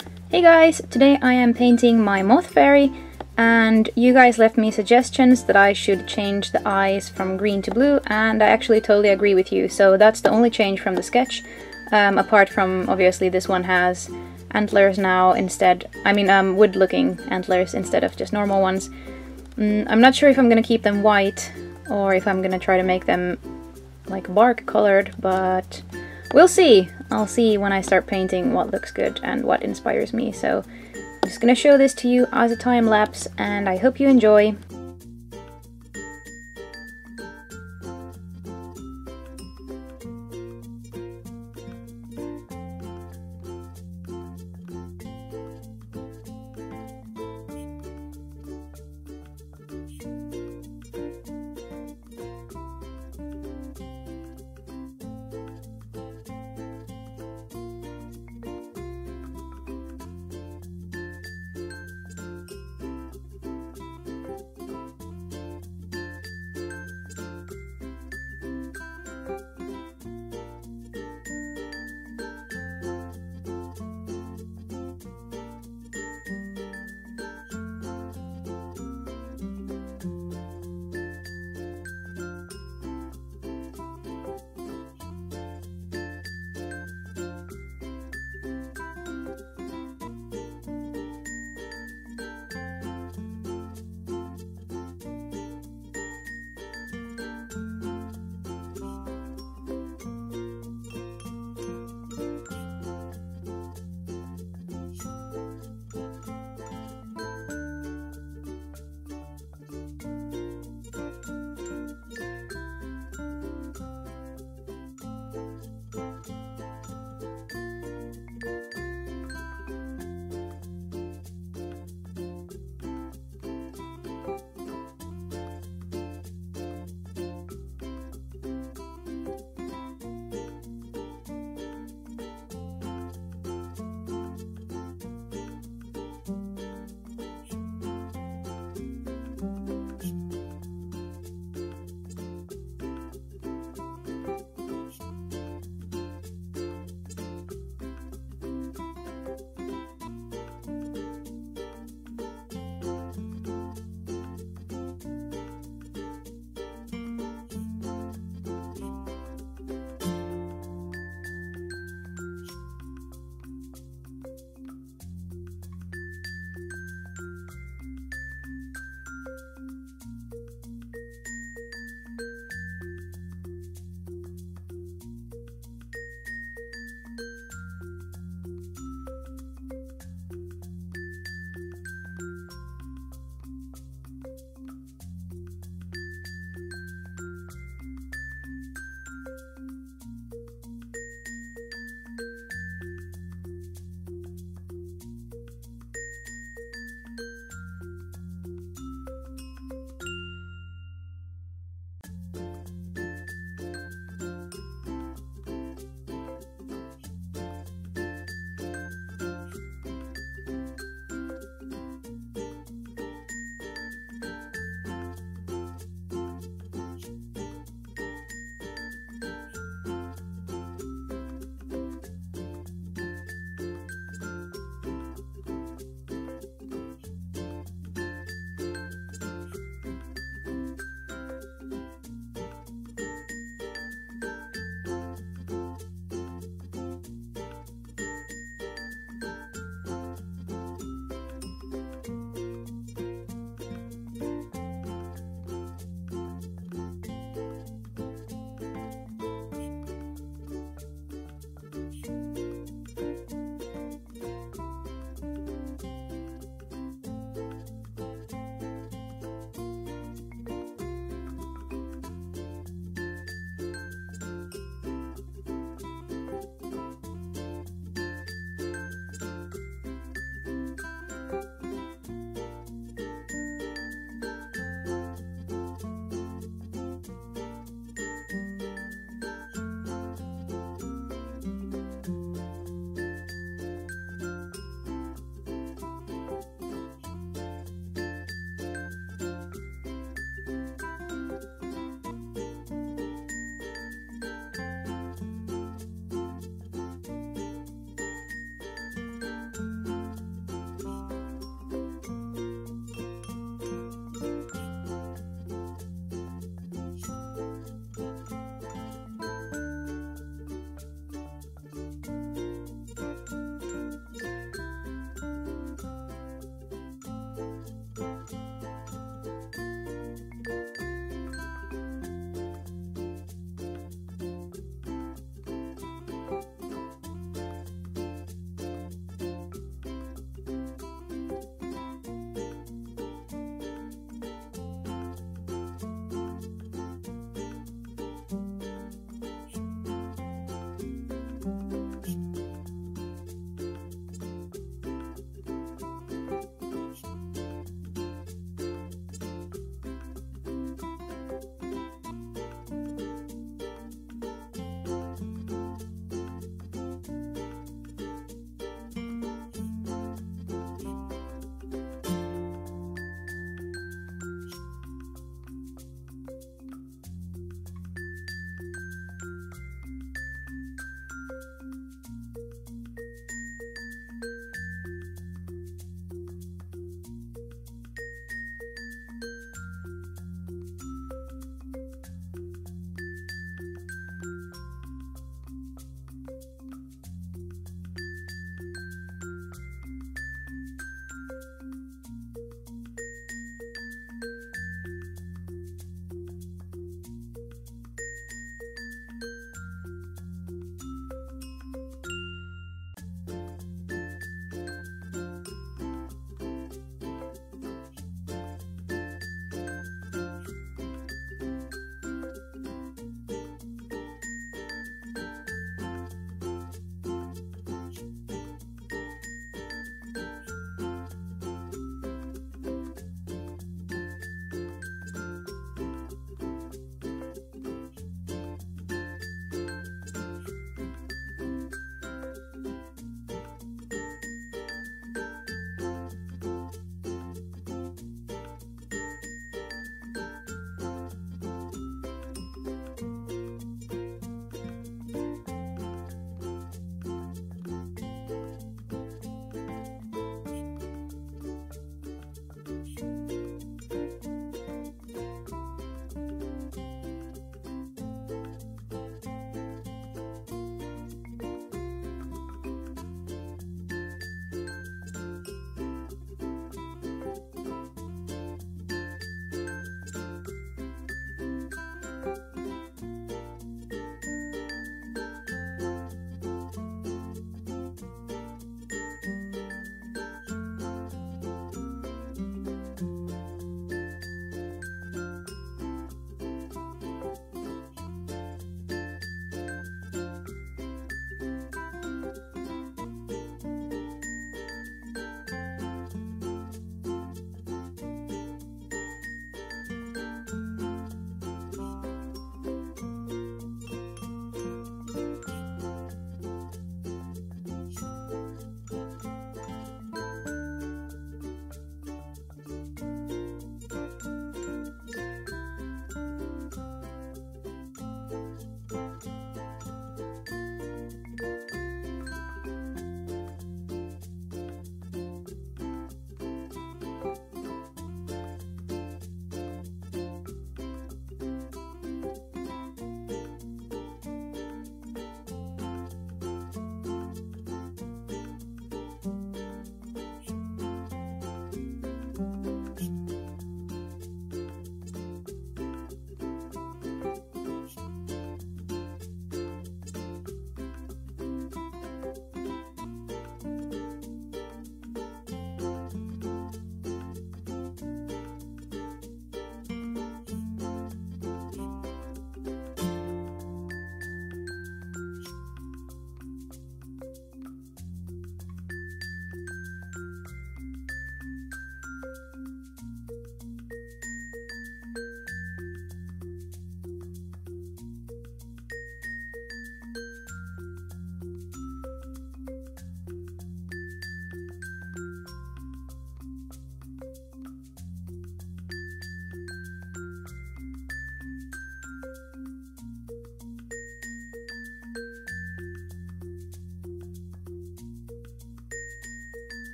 Hey guys, today I am painting my Moth fairy, and you guys left me suggestions that I should change the eyes from green to blue, and I actually totally agree with you. So that's the only change from the sketch, apart from obviously this one has antlers now instead, wood looking antlers instead of just normal ones. I'm not sure if I'm gonna keep them white or if I'm gonna try to make them like bark colored, but we'll see. I'll see when I start painting what looks good and what inspires me. So I'm just gonna show this to you as a time lapse, and I hope you enjoy.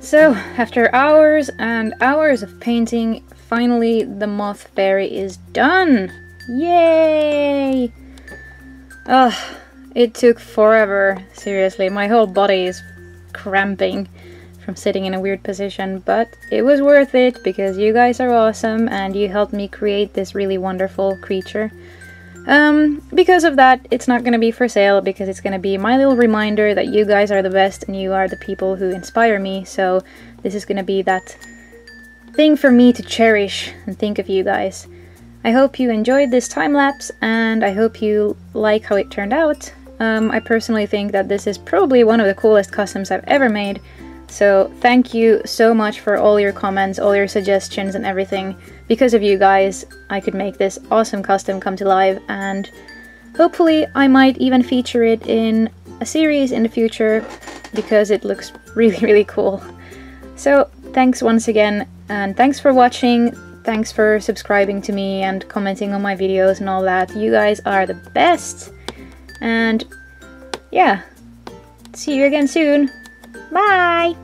So, after hours and hours of painting, finally the Moth Fairy is done! Yay! Ugh, it took forever, seriously. My whole body is cramping from sitting in a weird position, but it was worth it because you guys are awesome and you helped me create this really wonderful creature. Because of that, it's not gonna be for sale, because it's gonna be my little reminder that you guys are the best and you are the people who inspire me, so this is gonna be that thing for me to cherish and think of you guys. I hope you enjoyed this time lapse, and I hope you like how it turned out. I personally think that this is probably one of the coolest customs I've ever made, so thank you so much for all your comments, all your suggestions and everything. Because of you guys, I could make this awesome custom come to life, and hopefully I might even feature it in a series in the future, because it looks really, really cool. So thanks once again, and thanks for watching, thanks for subscribing to me and commenting on my videos and all that. You guys are the best, and yeah, see you again soon. Bye!